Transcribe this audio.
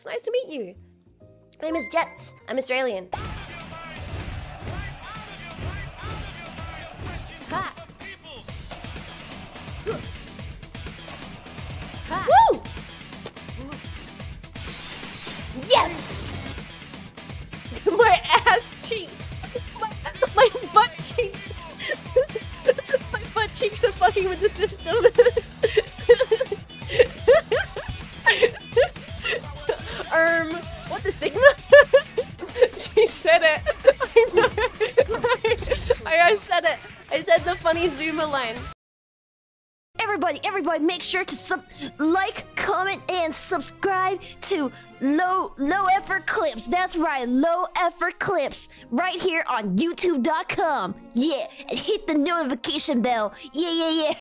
It's nice to meet you. My name is Jets. I'm Australian. Ha! Ha. Woo! Yes! My ass cheeks! My butt cheeks! My butt cheeks are fucking with the system. What the Sigma? She said it. I know. I said it. I said the funny Zoomer line. Everybody, make sure to like, comment, and subscribe to Low Effort Clips. That's right, Low Effort Clips, right here on YouTube.com. Yeah, and hit the notification bell. Yeah.